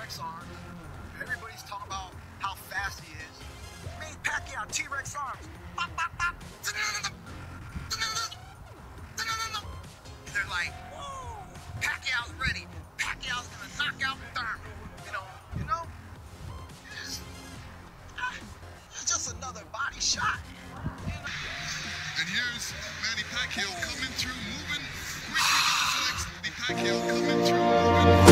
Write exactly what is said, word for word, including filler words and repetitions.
T-Rex arms. Everybody's talking about how fast he is. Manny Pacquiao, T-Rex arms. Bop, bop, bop. They're like, whoa, Pacquiao's ready. Pacquiao's gonna knock out Thurman. You know, you know, it's, uh, it's just another body shot. You know? And here's Manny Pacquiao coming through, moving quickly to his legs. Manny Pacquiao coming through, moving.